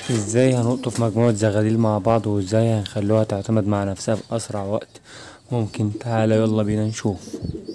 ازاي هنقطف مجموعة زغاليل مع بعض، وازاي هنخلوها تعتمد مع نفسها في اسرع وقت ممكن؟ تعالى يلا بينا نشوف.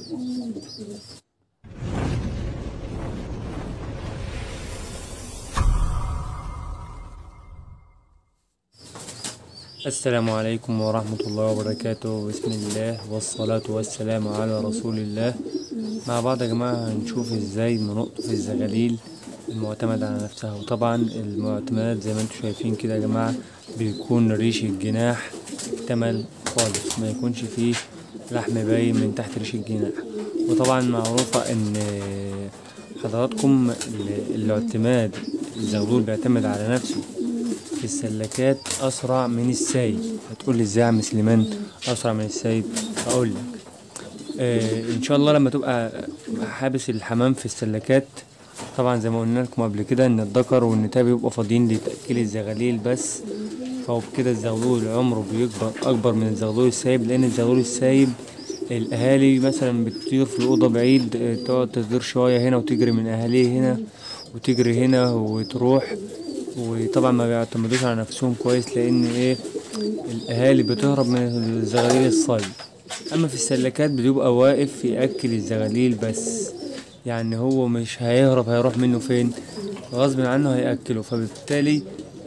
السلام عليكم ورحمة الله وبركاته. بسم الله والصلاة والسلام على رسول الله. مع بعض يا جماعة هنشوف ازاي بنقطف الزغاليل المعتمدة على نفسها. وطبعا المعتمدات زي ما انتم شايفين كده يا جماعة بيكون ريش الجناح اكتمل خالص، ما يكونش فيه لحم باين من تحت ريش الجناح. وطبعا معروفة ان حضراتكم الاعتماد، الزغلول بيعتمد على نفسه في السلكات اسرع من السايب. هتقول لي ازاي يا عم سليمان اسرع من السايب؟ اقول لك. ان شاء الله لما تبقى حابس الحمام في السلكات، طبعا زي ما قلنا لكم قبل كده ان الذكر والنتاية بيبقوا فاضيين لتأكيل الزغاليل بس، فهو بكده الزغلول عمره بيكبر اكبر من الزغلول السايب. لان الزغلول السايب الاهالي مثلا بتطير في الاوضه بعيد، تقعد تطير شويه هنا وتجري من اهاليه هنا وتجري هنا وتروح، وطبعا ما بيعتمدوش على نفسهم كويس، لان الاهالي بتهرب من الزغاليل الصيد. اما في السلكات بيبقى واقف ياكل الزغاليل بس، يعني هو مش هيهرب، هيروح منه فين؟ غصب عنه هياكله. فبالتالي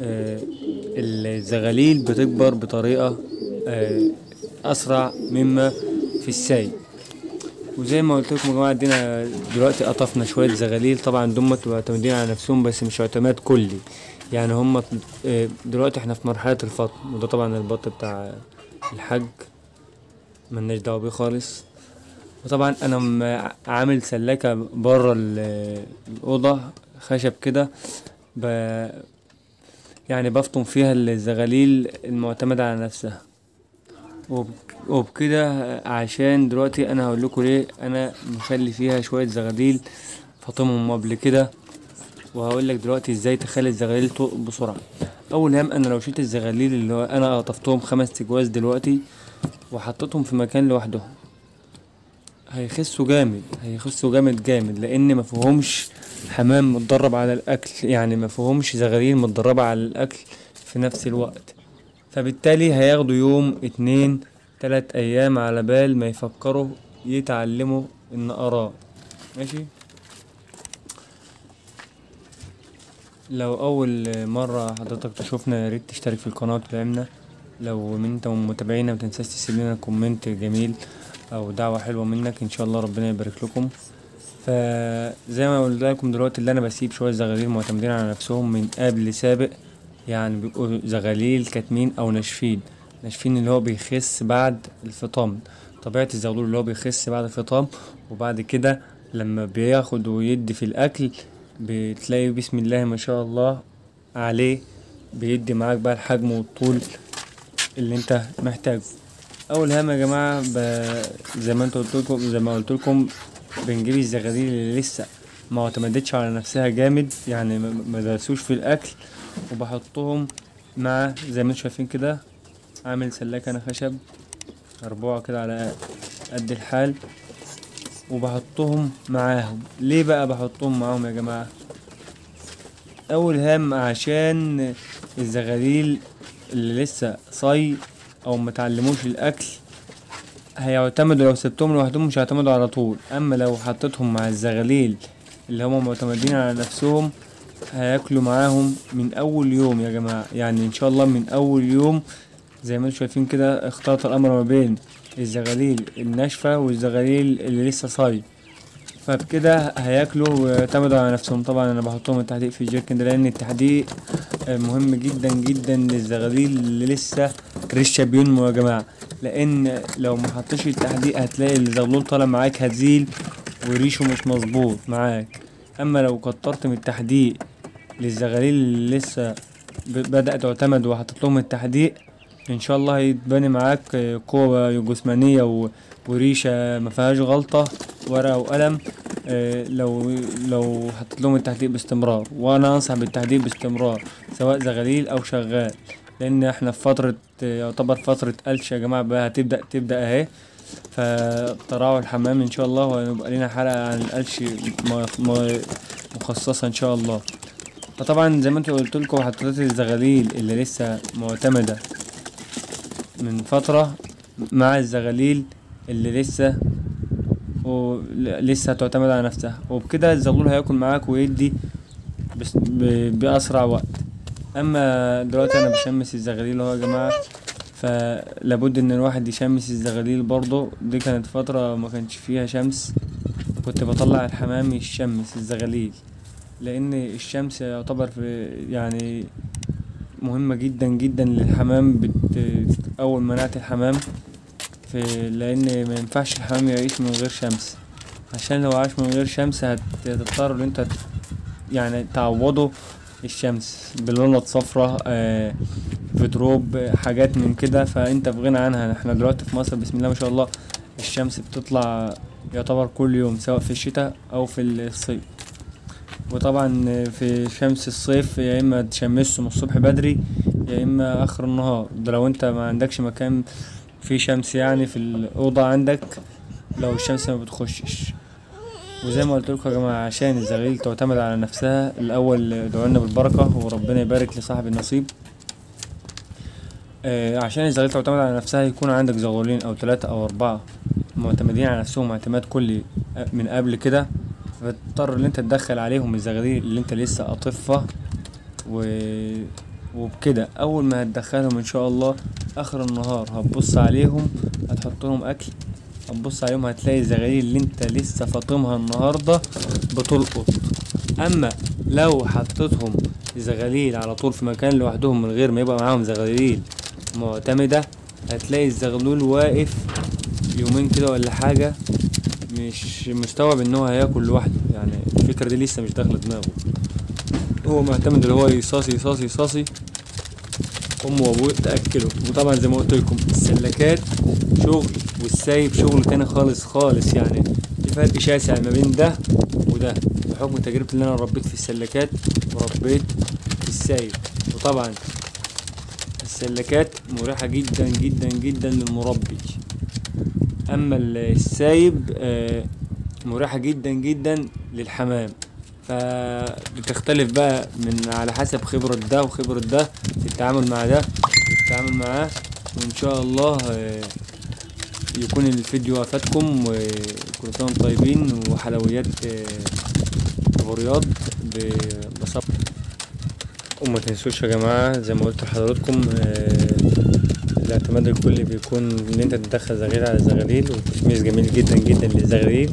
الزغاليل بتكبر بطريقه اسرع مما في السايب. وزي ما قلت لكم يا جماعه، ادينا دلوقتي قطفنا شويه زغاليل. طبعا دول معتمدين على نفسهم بس مش اعتماد كلي، يعني هم دلوقتي احنا في مرحله الفطم، وده طبعا البط بتاع الحاج ملناش دعوه بيه خالص. وطبعا انا عامل سلاكه بره الاوضه خشب كده، يعني بفطم فيها الزغاليل المعتمده على نفسها. وبكده عشان دلوقتي انا هقول لكم ليه انا مخلي فيها شويه زغاليل فاطمهم قبل كده، وهقول لك دلوقتي ازاي تخلي الزغاليل تطق بسرعه. اول هم انا لو شلت الزغاليل اللي هو انا قطفتهم 5 تجواز دلوقتي وحطيتهم في مكان لوحدهم، هيخسوا جامد، هيخسوا جامد جامد، لان مفيهمش حمام متدرب على الاكل، يعني مفيهمش زغاليل متدربه على الاكل في نفس الوقت. فبالتالي هياخدوا يوم 2 3 ايام على بال ما يفكروا يتعلموا النقرات. ماشي. لو اول مرة حضرتك تشوفنا ياريت تشترك في القناة وتدعمنا. لو من انت من متابعينا متنساش تسيب لنا كومنت جميل او دعوة حلوة منك، ان شاء الله ربنا يبارك لكم. فزي ما قلت لكم دلوقتي، اللي انا بسيب شوية زغاليل معتمدين على نفسهم من قبل سابق، يعني بيبقوا زغاليل كاتمين او ناشفين. ناشفين اللي هو بيخس بعد الفطام، طبيعة الزغلول اللي هو بيخس بعد الفطام. وبعد كده لما بياخد ويدي في الاكل بتلاقي بسم الله ما شاء الله عليه بيدي معاك بقى الحجم والطول اللي انت محتاجه. اول هام يا جماعه زي ما قلت لكم بنجيب الزغاليل اللي لسه ما اعتمدتش على نفسها جامد، يعني ما درسوش في الاكل، وبحطهم مع زي ما انتم شايفين كده. عامل سلاكه انا خشب مربوعه كده على قد الحال، وبحطهم معاهم. ليه بقى بحطهم معاهم يا جماعه؟ اول هام عشان الزغاليل اللي لسه صي او متعلموش الاكل هيعتمدوا، لو سبتهم لوحدهم مش هيعتمدوا على طول. اما لو حطيتهم مع الزغاليل اللي هم معتمدين على نفسهم هياكلوا معاهم من اول يوم يا جماعة. يعني ان شاء الله من اول يوم زي ما انتم شايفين كده اختلط الامر ما بين الزغاليل الناشفة والزغاليل اللي لسه صاي، فبكده هياكلوا ويعتمدوا على نفسهم. طبعا انا بحطهم التحديق في الجيركن ده لان التحديق مهم جدا جدا للزغاليل اللي لسه ريشة بينمو يا جماعة. لان لو ما حطيتش التحديق هتلاقي الزغلول طالع معاك هزيل وريشه مش مظبوط معاك. اما لو كترت من التحديق للزغاليل اللي لسه بدأت تعتمد وحطيت لهم التحديق، ان شاء الله هيتبني معاك قوة جسمانية وريشة ما فيهاش غلطة، ورقة وقلم. لو حطيت لهم التحديق باستمرار، وانا انصح بالتحديق باستمرار سواء زغاليل او شغال، لان احنا في فترة يعتبر فترة قلش يا جماعة بقى هتبدأ اهي. فتراعوا الحمام ان شاء الله، وهيبقى لنا حلقة عن القلش مخصصة ان شاء الله. فطبعا زي ما انت قلتلكوا حطيت الزغاليل اللي لسه معتمدة من فترة مع الزغاليل اللي لسه هتعتمد على نفسها، وبكده الزغلول هياكل معاك ويدي بأسرع وقت. اما دلوقتي انا بشمس الزغاليل اهو يا جماعة، فلابد ان الواحد يشمس الزغاليل برضه. دي كانت فترة ما كانش فيها شمس، كنت بطلع الحمام يشمس الزغاليل، لان الشمس يعتبر في يعني مهمة جدا جدا للحمام، بتقوي مناعة الحمام، لان ما ينفعش الحمام يعيش من غير شمس، عشان لو عاش من غير شمس هتضطر ان انت يعني تعوضه الشمس بلونة صفرة، فيدروب، حاجات من كده، فانت في غنى عنها. احنا دلوقتي في مصر بسم الله ما شاء الله الشمس بتطلع يعتبر كل يوم، سواء في الشتاء او في الصيف. وطبعا في شمس الصيف يا اما تشمسه من الصبح بدري يا اما اخر النهار، ده لو انت ما عندكش مكان فيه شمس يعني في الاوضه عندك، لو الشمس ما بتخشش. وزي ما قلت لكم يا جماعه، عشان الزغاليل تعتمد على نفسها، الاول ادعوا لنا بالبركه وربنا يبارك لصاحب النصيب. عشان الزغاليل تعتمد على نفسها يكون عندك زغلولين او 3 أو 4 معتمدين على نفسهم اعتماد كلي من قبل كده، فتضطر ان انت تدخل عليهم الزغاليل اللي انت لسه قاطفها، وبكده اول ما هتدخلهم ان شاء الله اخر النهار هتبص عليهم، هتحط لهم اكل، هتبص عليهم هتلاقي الزغاليل اللي انت لسه فاطمها النهارده بتلقط. اما لو حطيتهم زغاليل على طول في مكان لوحدهم من غير ما يبقى معاهم زغاليل معتمدة، هتلاقي الزغلول واقف يومين كده ولا حاجة، مش مستوعب ان هو هياكل لوحده، يعني الفكرة دي لسه مش داخلة دماغه، هو معتمد اللي هو يصاصي يصاصي يصاصي امه وابوه تاكله. وطبعا زي ما قلت لكم السلكات شغل والسايب شغل تاني خالص خالص، يعني في فرق شاسع ما بين ده وده بحكم تجربتي اللي انا ربيت في السلكات وربيت في السايب. وطبعا السلكات مريحة جدا جدا جدا للمربي، اما السايب مريحة جدا جدا للحمام، فبتختلف بقى من على حسب خبرة ده وخبرة ده في التعامل مع ده والتعامل معاه. وان شاء الله يكون الفيديو افادكم، وكل سنة وانتم طيبين، وحلويات ابو رياض بصبر. وما تنسوش يا جماعة زي ما قلت لحضراتكم الاعتماد الكلي بيكون ان انت تدخل زغاليل على زغاليل، وتشميس جميل جدا جدا للزغاليل،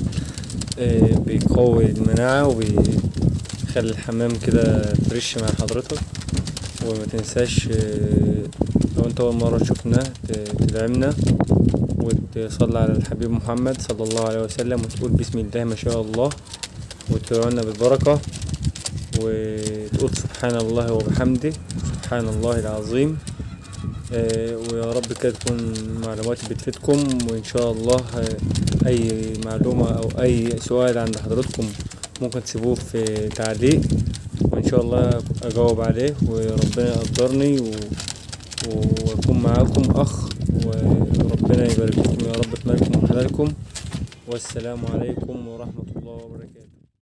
بيقوي المناعة وبيخلي الحمام كده فريش مع حضرتك. وما تنساش لو انت اول مرة تشوفنا تدعمنا وتصلي على الحبيب محمد صلى الله عليه وسلم، وتقول بسم الله ما شاء الله، وتدعونا بالبركة، وتقول سبحان الله وبحمده سبحان الله العظيم. ويا رب كده تكون معلومات بتفيدكم، وان شاء الله اي معلومة او اي سؤال عند حضراتكم ممكن تسيبوه في تعليق، وان شاء الله اجاوب عليه، وربنا يقدرني واكون معاكم اخ، وربنا يبارك لكم يا رب في مالكم وحلالكم. والسلام عليكم ورحمة الله وبركاته.